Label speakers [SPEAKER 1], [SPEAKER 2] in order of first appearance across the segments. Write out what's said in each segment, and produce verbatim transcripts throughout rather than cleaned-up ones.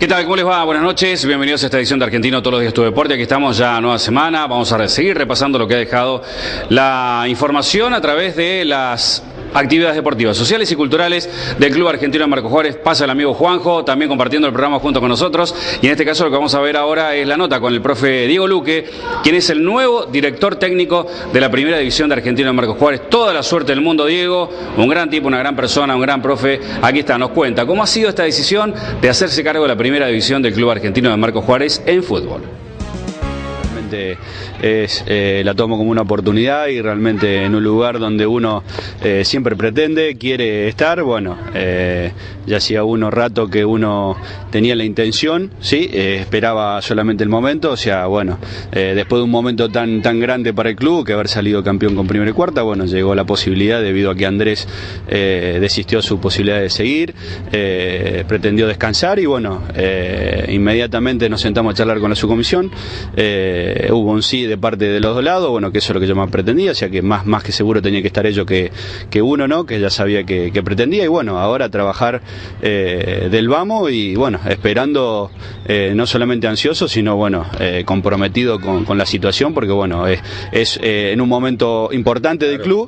[SPEAKER 1] ¿Qué tal? ¿Cómo les va? Buenas noches, bienvenidos a esta edición de Argentino Todos los Días Tu Deporte. Aquí estamos ya nueva semana, vamos a seguir repasando lo que ha dejado la información a través de las actividades deportivas, sociales y culturales del Club Argentino de Marcos Juárez. Pasa el amigo Juanjo, también compartiendo el programa junto con nosotros. Y en este caso lo que vamos a ver ahora es la nota con el profe Diego Luque, quien es el nuevo director técnico de la primera división de Argentino de Marcos Juárez. Toda la suerte del mundo, Diego, un gran tipo, una gran persona, un gran profe. Aquí está, nos cuenta cómo ha sido esta decisión de hacerse cargo de la primera división del Club Argentino de Marcos Juárez en fútbol.
[SPEAKER 2] Es, eh, la tomo como una oportunidad y realmente en un lugar donde uno eh, siempre pretende, quiere estar. Bueno, eh, ya hacía uno rato que uno tenía la intención, sí, eh, esperaba solamente el momento. O sea, bueno, eh, después de un momento tan tan grande para el club, que haber salido campeón con primera y cuarta, bueno, llegó la posibilidad debido a que Andrés eh, desistió su posibilidad de seguir, eh, pretendió descansar y bueno, eh, inmediatamente nos sentamos a charlar con la subcomisión. Eh, hubo un sí de parte de los dos lados, bueno, que eso es lo que yo más pretendía, o sea que más, más que seguro tenía que estar ellos que, que uno, ¿no? Que ya sabía que, que pretendía y bueno, ahora trabajar eh, del vamos y bueno, esperando, eh, no solamente ansioso, sino bueno, eh, comprometido con, con la situación, porque bueno, es, es eh, en un momento importante del club,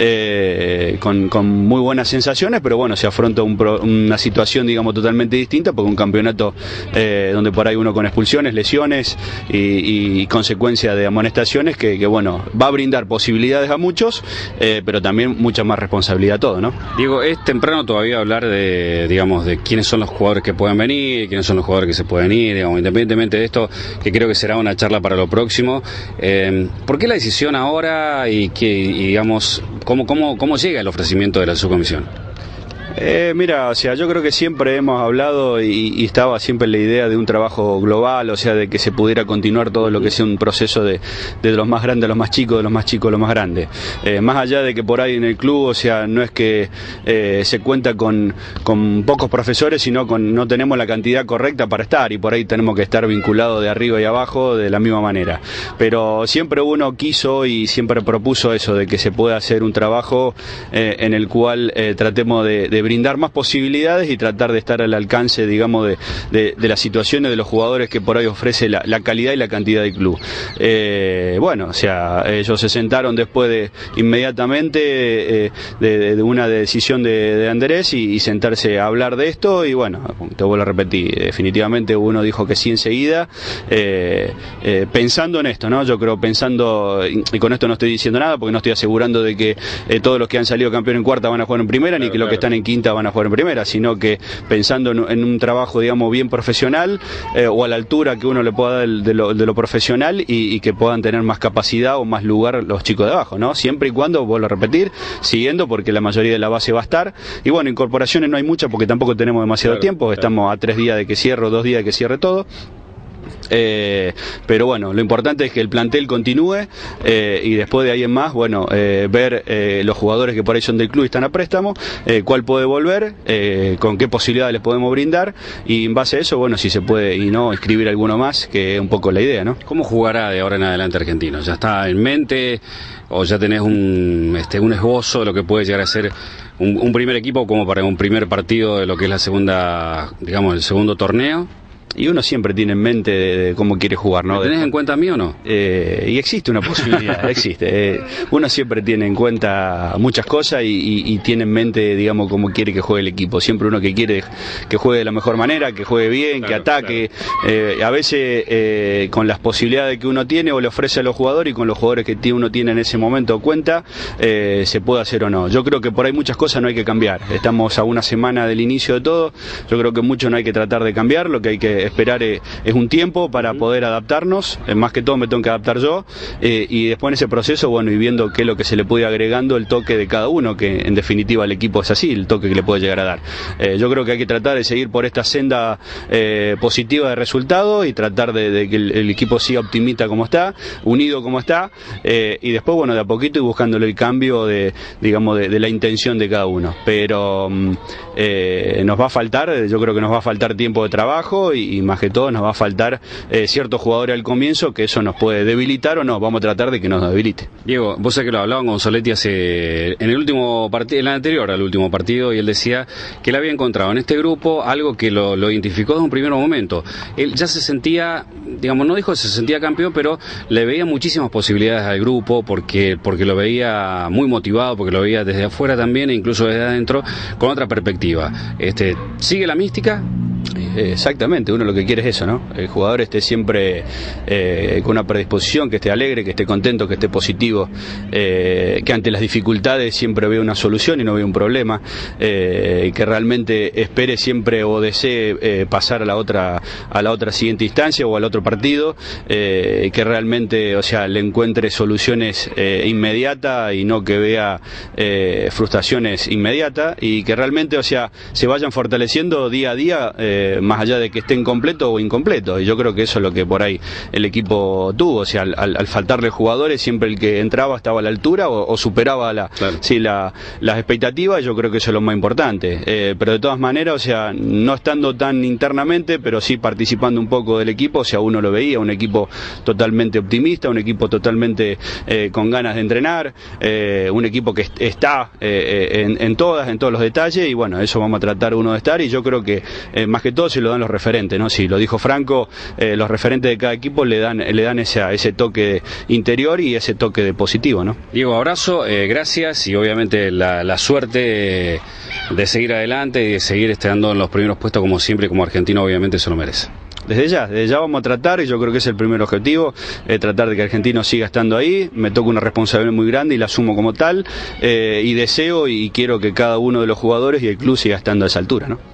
[SPEAKER 2] eh, con, con muy buenas sensaciones, pero bueno, se afronta un pro, una situación, digamos, totalmente distinta, porque un campeonato eh, donde por ahí uno con expulsiones, lesiones y, y consecuencia de amonestaciones que, que bueno, va a brindar posibilidades a muchos, eh, pero también mucha más responsabilidad a todo, ¿no?
[SPEAKER 1] Diego, es temprano todavía hablar de, digamos, de quiénes son los jugadores que pueden venir, quiénes son los jugadores que se pueden ir, digamos, independientemente de esto, que creo que será una charla para lo próximo. Eh, ¿Por qué la decisión ahora y, que, y digamos, cómo, cómo, cómo llega el ofrecimiento de la subcomisión?
[SPEAKER 2] Eh, mira, o sea, yo creo que siempre hemos hablado y, y estaba siempre la idea de un trabajo global, o sea, de que se pudiera continuar todo lo que sea un proceso de, de los más grandes a los más chicos, de los más chicos a los más grandes. Eh, más allá de que por ahí en el club, o sea, no es que eh, se cuenta con, con pocos profesores, sino con no tenemos la cantidad correcta para estar y por ahí tenemos que estar vinculados de arriba y abajo de la misma manera. Pero siempre uno quiso y siempre propuso eso, de que se pueda hacer un trabajo eh, en el cual eh, tratemos de, de brindar más posibilidades y tratar de estar al alcance, digamos, de, de, de las situaciones de los jugadores que por ahí ofrece la, la calidad y la cantidad del club. Eh, bueno, o sea, ellos se sentaron después de inmediatamente eh, de, de una decisión de, de Andrés y, y sentarse a hablar de esto y bueno, te vuelvo a repetir, definitivamente uno dijo que sí enseguida, eh, eh, pensando en esto, ¿no? Yo creo pensando, y con esto no estoy diciendo nada porque no estoy asegurando de que eh, todos los que han salido campeón en cuarta van a jugar en primera, claro, ni que claro. Los que están en quinta van a jugar en primera, sino que pensando en, en un trabajo, digamos, bien profesional eh, o a la altura que uno le pueda dar de lo, de lo profesional y, y que puedan tener más capacidad o más lugar los chicos de abajo, ¿no? Siempre y cuando, vuelvo a repetir, siguiendo porque la mayoría de la base va a estar y bueno, incorporaciones no hay muchas porque tampoco tenemos demasiado claro, tiempo, claro. Estamos a tres días de que cierre o dos días de que cierre todo. Eh, pero bueno, lo importante es que el plantel continúe eh, y después de ahí en más, bueno, eh, ver eh, los jugadores que por ahí son del club y están a préstamo, eh, cuál puede volver, eh, con qué posibilidades les podemos brindar y en base a eso, bueno, si se puede y no, escribir alguno más, que es un poco la idea, ¿no?
[SPEAKER 1] ¿Cómo jugará de ahora en adelante Argentino? ¿Ya está en mente o ya tenés un, este, un esbozo de lo que puede llegar a ser un, un primer equipo como para un primer partido de lo que es la segunda, digamos, el segundo torneo?
[SPEAKER 2] Y uno siempre tiene en mente de, de cómo quiere jugar, ¿no?
[SPEAKER 1] ¿Lo tenés en cuenta a mí o no?
[SPEAKER 2] Eh, y existe una posibilidad, existe. Eh, uno siempre tiene en cuenta muchas cosas y, y, y tiene en mente, digamos, cómo quiere que juegue el equipo. Siempre uno que quiere que juegue de la mejor manera, que juegue bien, claro, que ataque. Claro. Eh, a veces eh, con las posibilidades que uno tiene o le ofrece a los jugadores y con los jugadores que uno tiene en ese momento cuenta, eh, se puede hacer o no. Yo creo que por ahí muchas cosas no hay que cambiar. Estamos a una semana del inicio de todo. Yo creo que mucho no hay que tratar de cambiar, lo que hay que esperar es, es un tiempo para poder adaptarnos, eh, más que todo me tengo que adaptar yo, eh, y después en ese proceso, bueno, y viendo qué es lo que se le puede ir agregando el toque de cada uno, que en definitiva el equipo es así, el toque que le puede llegar a dar. Eh, yo creo que hay que tratar de seguir por esta senda eh, positiva de resultados y tratar de, de que el, el equipo siga optimista como está, unido como está, eh, y después, bueno, de a poquito y buscándole el cambio de, digamos, de, de la intención de cada uno. Pero eh, nos va a faltar, yo creo que nos va a faltar tiempo de trabajo y y, y más que todo nos va a faltar eh, ciertos jugadores al comienzo, que eso nos puede debilitar o no, vamos a tratar de que nos debilite.
[SPEAKER 1] Diego, vos sabés que lo hablaban con Soletti hace, en el último partido, en el anterior al último partido, y él decía que él había encontrado en este grupo algo que lo, lo identificó desde un primer momento. Él ya se sentía, digamos, no dijo que se sentía campeón, pero le veía muchísimas posibilidades al grupo, porque, porque lo veía muy motivado, porque lo veía desde afuera también, e incluso desde adentro, con otra perspectiva. Este, ¿sigue la mística?
[SPEAKER 2] Exactamente, uno lo que quiere es eso, ¿no? El jugador esté siempre eh, con una predisposición, que esté alegre, que esté contento, que esté positivo, eh, que ante las dificultades siempre vea una solución y no vea un problema, eh, que realmente espere siempre o desee eh, pasar a la otra a la otra siguiente instancia o al otro partido, eh, que realmente, o sea, le encuentre soluciones eh, inmediatas y no que vea eh, frustraciones inmediatas, y que realmente, o sea, se vayan fortaleciendo día a día, eh, más allá de que estén completos o incompletos. Y yo creo que eso es lo que por ahí el equipo tuvo, o sea, al, al, al faltarle jugadores, siempre el que entraba estaba a la altura o, o superaba la, claro. sí, la, las expectativas. Yo creo que eso es lo más importante, eh, pero de todas maneras, o sea, no estando tan internamente, pero sí participando un poco del equipo, o sea, uno lo veía, un equipo totalmente optimista, un equipo totalmente eh, con ganas de entrenar, eh, un equipo que está eh, en, en todas, en todos los detalles, y bueno, eso vamos a tratar uno de estar, y yo creo que eh, más que todo se lo dan los referentes, ¿no? Si lo dijo Franco, eh, los referentes de cada equipo le dan le dan ese, ese toque interior y ese toque de positivo, ¿no?
[SPEAKER 1] Diego, abrazo, eh, gracias, y obviamente la, la suerte de seguir adelante y de seguir estando en los primeros puestos como siempre, como argentino, obviamente se lo merece.
[SPEAKER 2] Desde ya, desde ya vamos a tratar, y yo creo que es el primer objetivo, eh, tratar de que Argentino siga estando ahí. Me toca una responsabilidad muy grande y la asumo como tal, eh, y deseo y quiero que cada uno de los jugadores y el club siga estando a esa altura, ¿no?